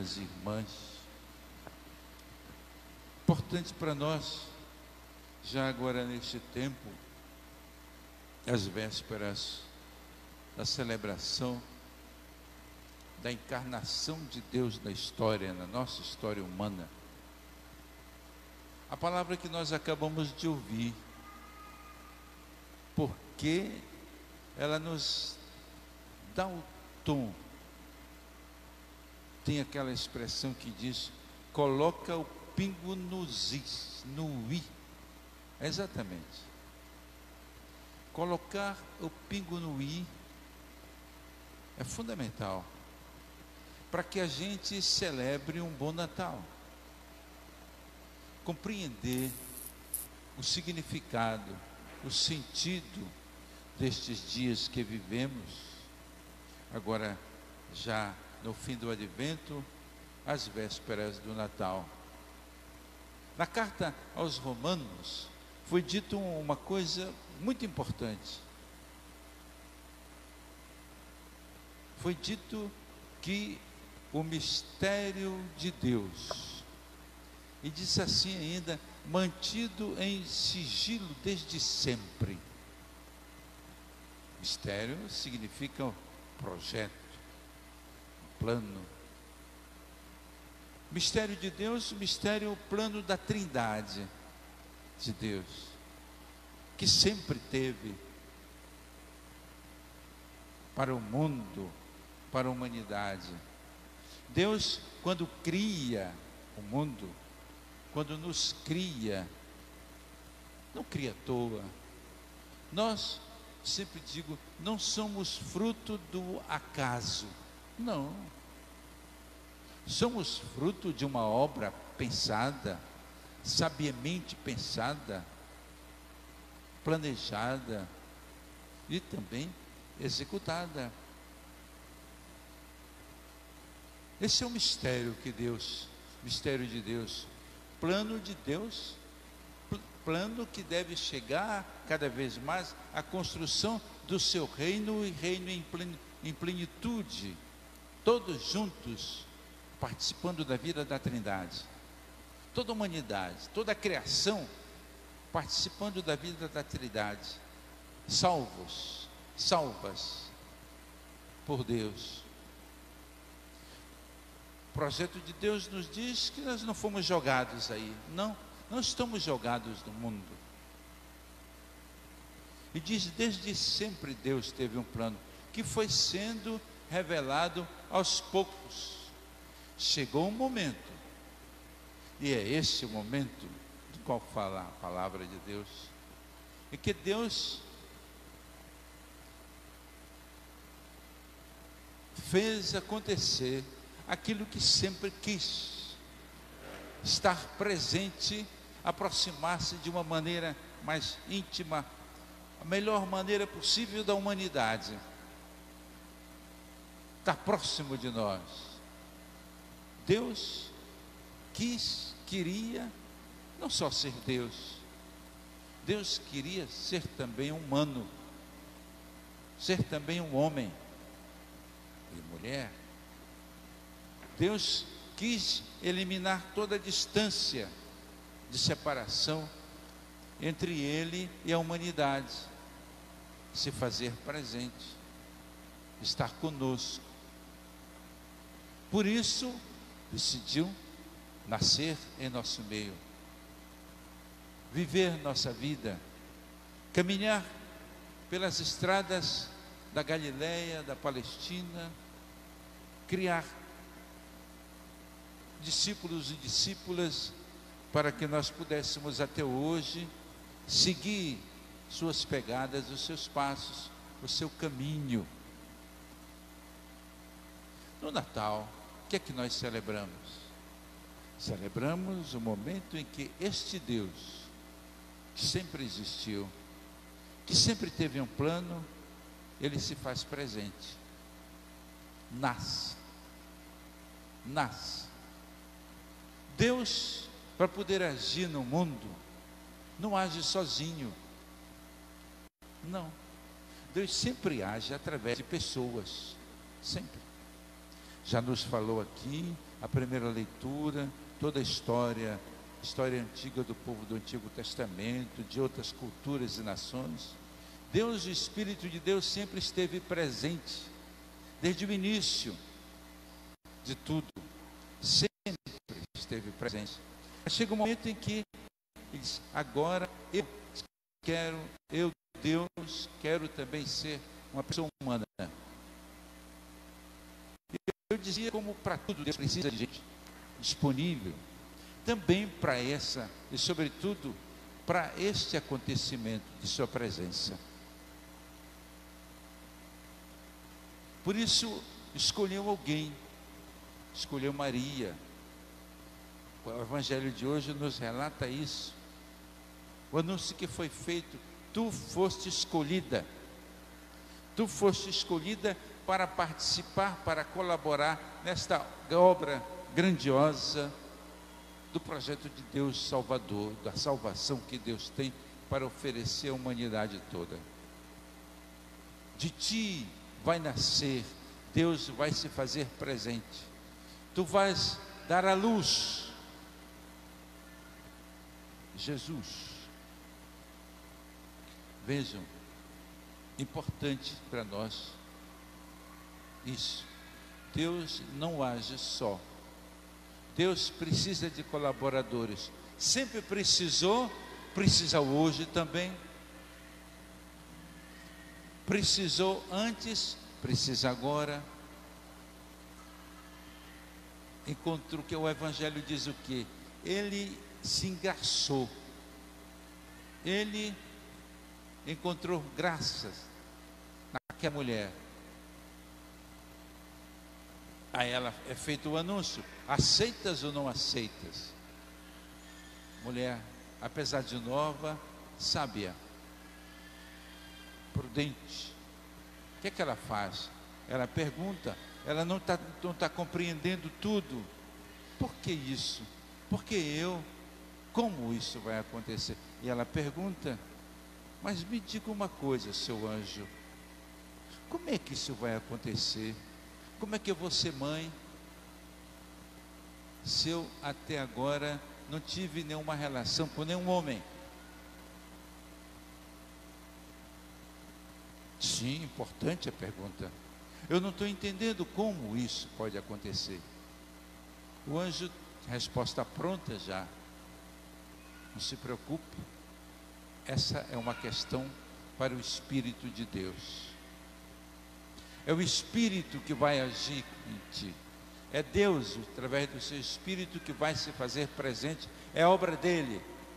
minhas irmãs. Importante para nós, já agora neste tempo, as vésperas da celebração da encarnação de Deus na história, na nossa história humana. A palavra que nós acabamos de ouvir, porque ela nos dá o tom. Tem aquela expressão que diz, coloca o pingo nos is, no i. Exatamente. Colocar o pingo no i é fundamental para que a gente celebre um bom Natal. Compreender o significado, o sentido destes dias que vivemos, agora já no fim do Advento, às vésperas do Natal. Na carta aos Romanos, foi dito uma coisa muito importante. Foi dito que o mistério de Deus, e disse assim ainda, mantido em sigilo desde sempre. Mistério significa projeto, plano. Mistério de Deus, mistério é o plano da Trindade de Deus, que sempre teve para o mundo, para a humanidade. Deus, quando cria o mundo, quando nos cria, não cria à toa. Nós, sempre digo, não somos fruto do acaso, não. Somos fruto de uma obra pensada, sabiamente pensada, planejada e também executada. Esse é o mistério que Deus, mistério de Deus, plano de Deus, plano que deve chegar cada vez mais à construção do seu reino e reino em plenitude, todos juntos, participando da vida da Trindade, toda a humanidade, toda a criação, participando da vida da Trindade, salvos, salvas por Deus. O projeto de Deus nos diz que nós não fomos jogados aí, não estamos jogados no mundo. E diz, desde sempre Deus teve um plano, que foi sendo revelado aos poucos. Chegou um momento, e é esse o momento do qual fala a palavra de Deus, é que Deus fez acontecer aquilo que sempre quis, estar presente, aproximar-se de uma maneira mais íntima, a melhor maneira possível da humanidade, estar próximo de nós. Deus queria não só ser Deus, Deus queria ser também humano, ser também um homem e mulher. Deus quis eliminar toda a distância de separação entre Ele e a humanidade, se fazer presente, estar conosco. Por isso, decidiu nascer em nosso meio, viver nossa vida, caminhar pelas estradas da Galileia, da Palestina, criar discípulos e discípulas para que nós pudéssemos até hoje seguir suas pegadas, os seus passos, o seu caminho. No Natal, o que é que nós celebramos? Celebramos o momento em que este Deus, que sempre existiu, que sempre teve um plano, Ele se faz presente, nasce. Deus, para poder agir no mundo, não age sozinho, não. Deus sempre age através de pessoas, sempre. Já nos falou aqui a primeira leitura, toda a história antiga do povo do Antigo Testamento, de outras culturas e nações. Deus, o Espírito de Deus sempre esteve presente, desde o início de tudo, sempre esteve presente. Mas chega um momento em que ele diz: agora eu, Deus, quero também ser uma pessoa humana. Eu dizia, como para tudo Deus precisa de gente disponível, também para essa, e sobretudo para este acontecimento de sua presença. Por isso escolheu alguém, escolheu Maria. O Evangelho de hoje nos relata isso. O anúncio que foi feito: tu foste escolhida. Tu foste escolhida para participar, para colaborar nesta obra grandiosa do projeto de Deus Salvador, da salvação que Deus tem para oferecer à humanidade toda. De ti vai nascer, Deus vai se fazer presente. Tu vais dar à luz Jesus. Vejam, importante para nós isso. Deus não age só. Deus precisa de colaboradores. Sempre precisou, precisa hoje também. Precisou antes, precisa agora. Encontrou, que o Evangelho diz o quê? Ele se engarçou. Ele encontrou graças naquela mulher. A ela é feito o anúncio: aceitas ou não aceitas? Mulher, apesar de nova, sábia, prudente. O que é que ela faz? Ela pergunta. Ela não está compreendendo tudo. Por que isso? Por que eu? Como isso vai acontecer? E ela pergunta: mas me diga uma coisa, seu anjo, como é que isso vai acontecer? Como é que eu vou ser mãe, se eu até agora não tive nenhuma relação com nenhum homem? Sim, importante a pergunta. Eu não estou entendendo como isso pode acontecer. O anjo, resposta pronta já. Não se preocupe. Essa é uma questão para o Espírito de Deus. É o Espírito que vai agir em ti. É Deus, através do seu Espírito, que vai se fazer presente. É obra dele.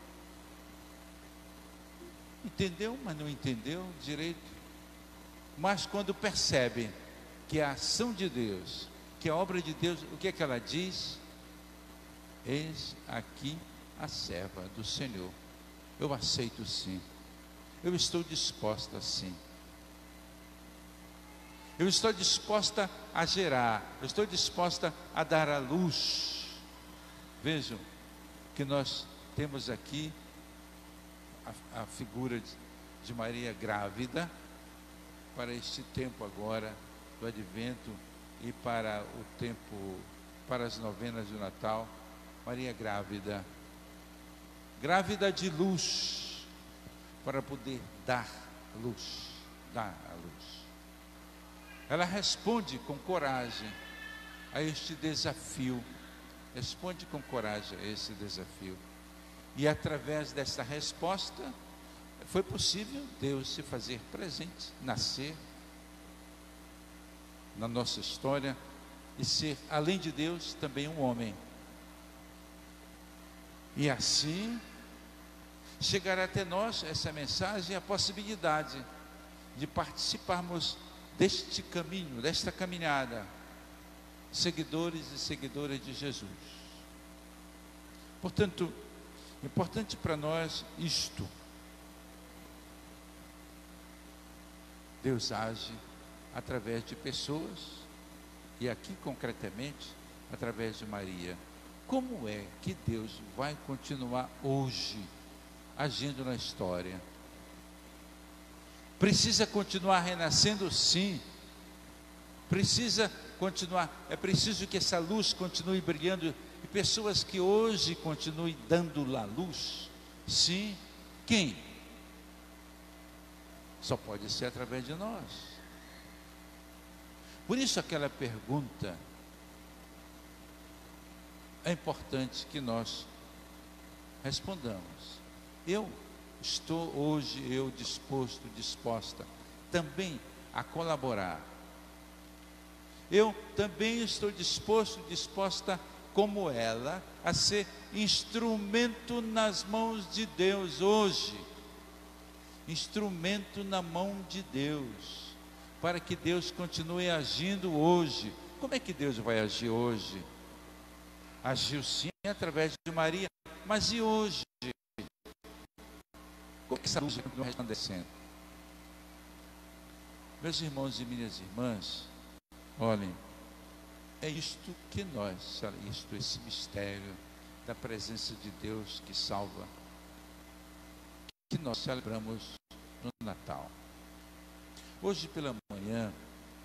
Entendeu, mas não entendeu direito. Mas quando percebem que é a ação de Deus, que é a obra de Deus, o que é que ela diz? Eis aqui a serva do Senhor. Eu aceito sim. Eu estou disposta sim. Eu estou disposta a gerar. Eu estou disposta a dar à luz. Vejam que nós temos aqui a figura de Maria grávida, para este tempo agora do Advento e para o tempo, para as novenas do Natal. Maria grávida, grávida de luz, para poder dar luz, dar a luz. Ela responde com coragem a este desafio, responde com coragem a esse desafio. E através dessa resposta, foi possível Deus se fazer presente, nascer na nossa história e ser, além de Deus, também um homem. E assim, chegar até nós essa mensagem, a possibilidade de participarmos deste caminho, desta caminhada, seguidores e seguidoras de Jesus. Portanto, importante para nós isto. Deus age através de pessoas, e aqui concretamente, através de Maria. Como é que Deus vai continuar hoje agindo na história? Precisa continuar renascendo, sim, precisa continuar, é preciso que essa luz continue brilhando, e pessoas que hoje continuem dando a luz. Sim, quem? Só pode ser através de nós. Por isso aquela pergunta é importante que nós respondamos. Eu estou hoje disposto, disposta também a colaborar. Eu também estou disposto, disposta como ela, a ser instrumento nas mãos de Deus hoje. Instrumento na mão de Deus, para que Deus continue agindo hoje. Como é que Deus vai agir hoje? Agiu sim através de Maria, mas e hoje? Como é que essa luz continua resplandecendo? Meus irmãos e minhas irmãs, olhem, é isto que esse mistério da presença de Deus que salva, que nós celebramos no Natal. Hoje pela manhã,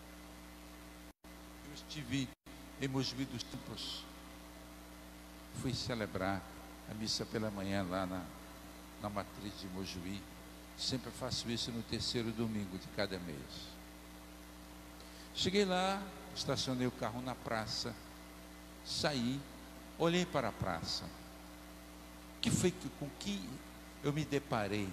eu estive em Mojuí dos Campos, fui celebrar a missa pela manhã lá na matriz de Mojuí. Sempre faço isso no terceiro domingo de cada mês. Cheguei lá, estacionei o carro na praça, saí, olhei para a praça. Com que eu me deparei?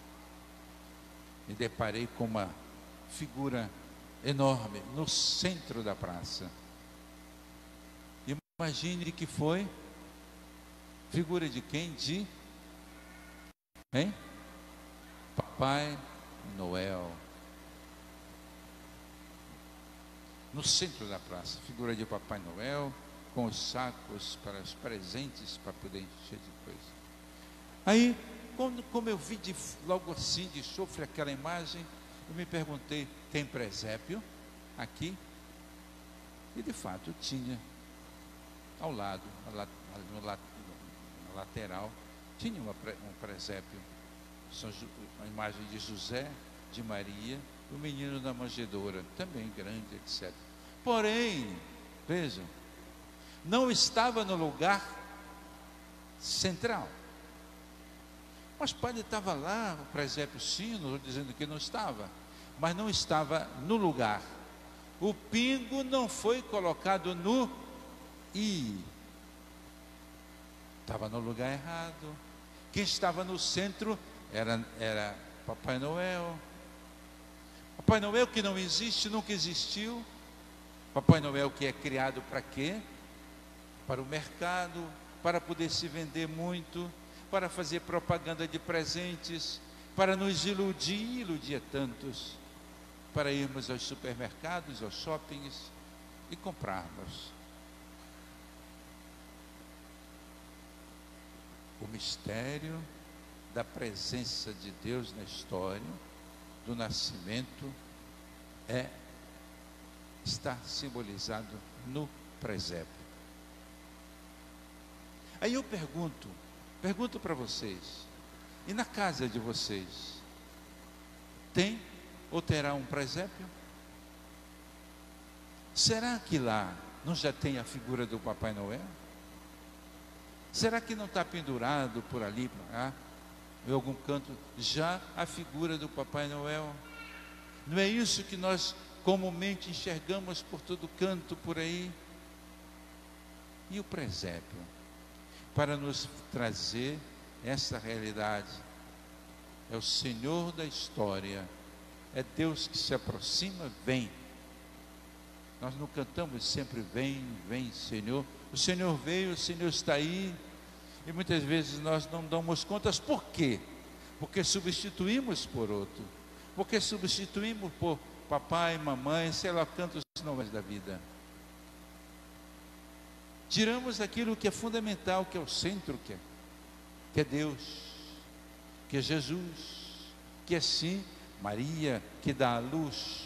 Me deparei com uma figura enorme no centro da praça. Imagine que foi figura de quem? Papai Noel. No centro da praça, figura de Papai Noel, com os sacos para os presentes, para poder encher de coisa. Aí, como eu vi logo assim, de sofre aquela imagem, eu me perguntei, tem presépio aqui? E de fato tinha, ao lado, na lateral, tinha um presépio, a imagem de José, de Maria, o menino da manjedoura, também grande, etc. Porém, vejam, não estava no lugar central. Mas o padre estava lá, o presépio sim, não estou dizendo que não estava, mas não estava no lugar. O pingo não foi colocado no i. Estava no lugar errado. Quem estava no centro era Papai Noel. Papai Noel que não existe, nunca existiu. Papai Noel que é criado para quê? Para o mercado, para poder se vender muito, para fazer propaganda de presentes, para nos iludir tantos, para irmos aos supermercados, aos shoppings e comprarmos. O mistério da presença de Deus na história, do nascimento, está simbolizado no presépio. Aí eu pergunto para vocês, e na casa de vocês, tem ou terá um presépio? Será que lá não já tem a figura do Papai Noel? Será que não está pendurado por ali, em algum canto, já a figura do Papai Noel? Não é isso que nós comumente enxergamos por todo canto por aí? E o presépio? Para nos trazer essa realidade, é o Senhor da história, é Deus que se aproxima, vem. Nós não cantamos sempre, vem, vem Senhor. O Senhor veio, o Senhor está aí, e muitas vezes nós não damos contas. Por quê? Porque substituímos por outro, porque substituímos por papai, mamãe, sei lá tantos nomes da vida. Tiramos aquilo que é fundamental, que é o centro, que é Deus, que é Jesus, que é sim Maria, que dá a luz,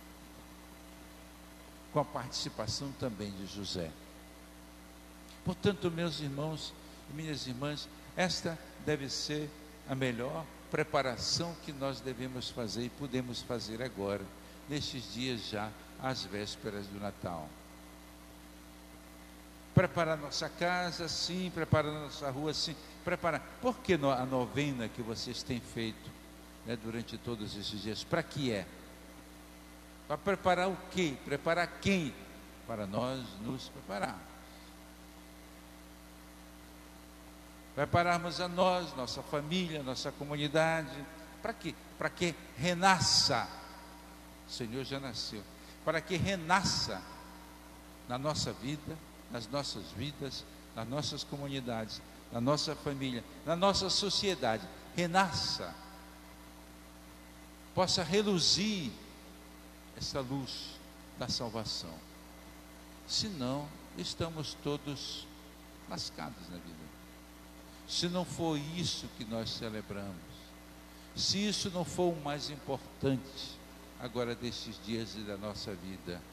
com a participação também de José. Portanto, meus irmãos e minhas irmãs, esta deve ser a melhor preparação que nós devemos fazer e podemos fazer agora, nestes dias já às vésperas do Natal. Preparar nossa casa, sim. Preparar nossa rua, sim. Preparar. Por que a novena que vocês têm feito, né, durante todos esses dias? Para que é? Para preparar o quê? Preparar quem? Para nós nos prepararmos. Prepararmos a nós, nossa família, nossa comunidade. Para quê? Para que renasça. O Senhor já nasceu. Para que renasça na nossa vida, nas nossas vidas, nas nossas comunidades, na nossa família, na nossa sociedade. Renasça. Possa reluzir essa luz da salvação. Senão, estamos todos lascados na vida. Se não for isso que nós celebramos, se isso não for o mais importante agora desses dias da nossa vida,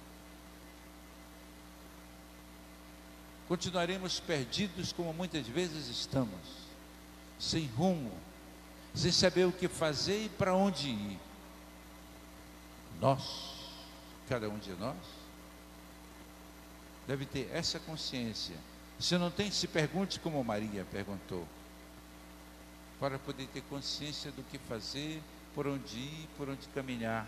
continuaremos perdidos como muitas vezes estamos, sem rumo, sem saber o que fazer e para onde ir. Nós, cada um de nós, deve ter essa consciência. Se não tem, se pergunte como Maria perguntou, para poder ter consciência do que fazer, por onde ir, por onde caminhar.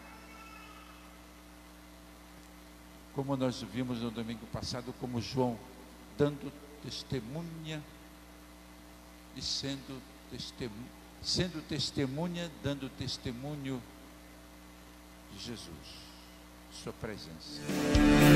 Como nós vimos no domingo passado, como João, dando testemunha e sendo testemunha, dando testemunho de Jesus, sua presença.